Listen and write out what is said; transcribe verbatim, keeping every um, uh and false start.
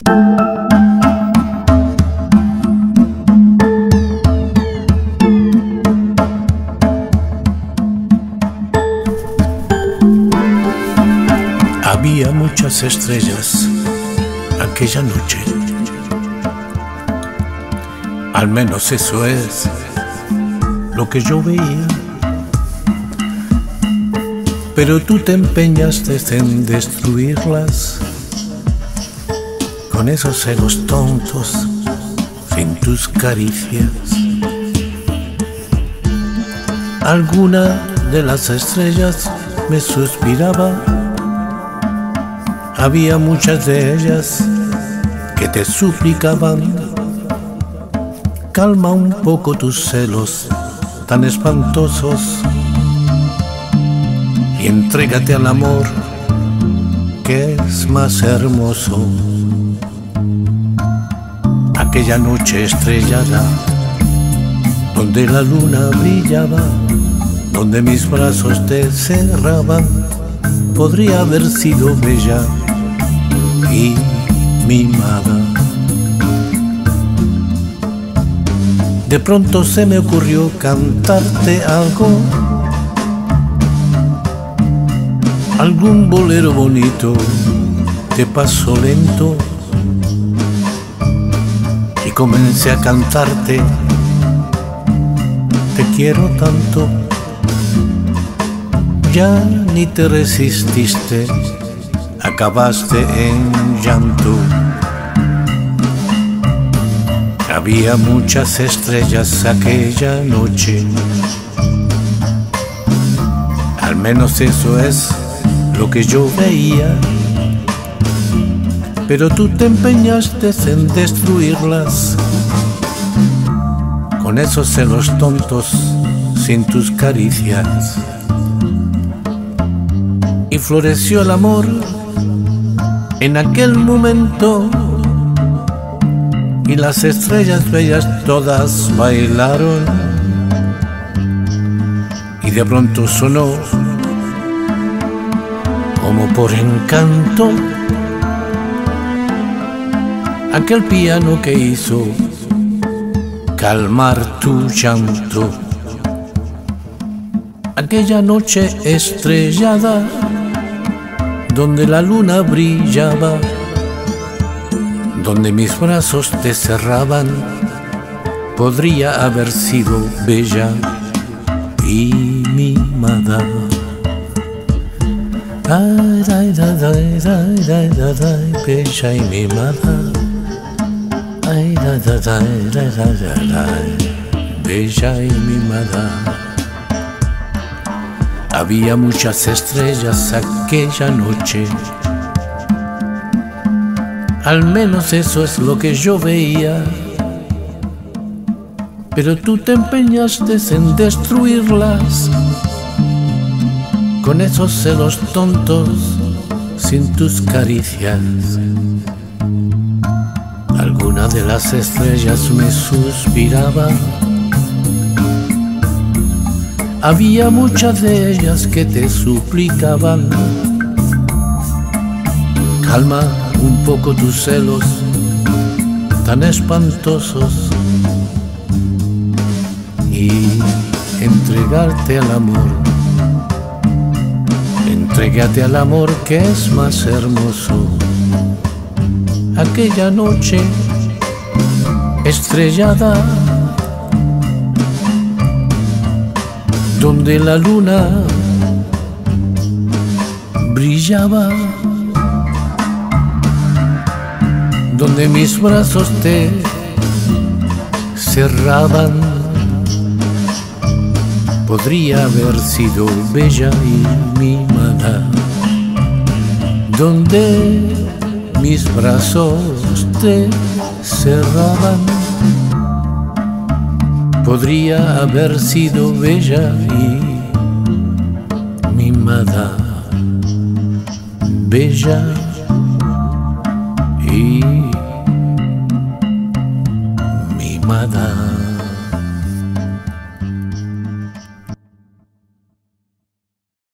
Había muchas estrellas aquella noche, al menos eso es lo que yo veía. Pero tú te empeñaste en destruirlas con esos celos tontos, sin tus caricias. Alguna de las estrellas me suspiraba. Había muchas de ellas que te suplicaban: calma un poco tus celos tan espantosos y entrégate al amor, que es más hermoso. Aquella noche estrellada, donde la luna brillaba, donde mis brazos te cerraban, podría haber sido bella y mimada. De pronto se me ocurrió cantarte algo, algún bolero bonito de paso lento, y comencé a cantarte: te quiero tanto. Ya ni te resististe, acabaste en llanto. Había muchas estrellas aquella noche, al menos eso es lo que yo veía. Pero tú te empeñaste en destruirlas con esos celos tontos, sin tus caricias. Y floreció el amor en aquel momento, y las estrellas bellas todas bailaron. Y de pronto sonó, como por encanto, aquel piano que hizo calmar tu llanto. Aquella noche estrellada, donde la luna brillaba, donde mis brazos te cerraban, podría haber sido bella y mimada. Ay, ay, ay, ay, ay, ay, ay, ay, bella y mimada. Ay, ay, ay, ay, ay, ay, ay, bella y mimada. Había muchas estrellas aquella noche, al menos eso es lo que yo veía. Pero tú te empeñaste en destruirlas con esos celos tontos, sin tus caricias. Alguna de las estrellas me suspiraba. Había muchas de ellas que te suplicaban: calma un poco tus celos tan espantosos y entregarte al amor. Entrégate al amor, que es más hermoso. Aquella noche estrellada, donde la luna brillaba, donde mis brazos te cerraban, podría haber sido bella y mimada. Donde mis brazos te cerraban, podría haber sido bella y mimada. Bella y mimada.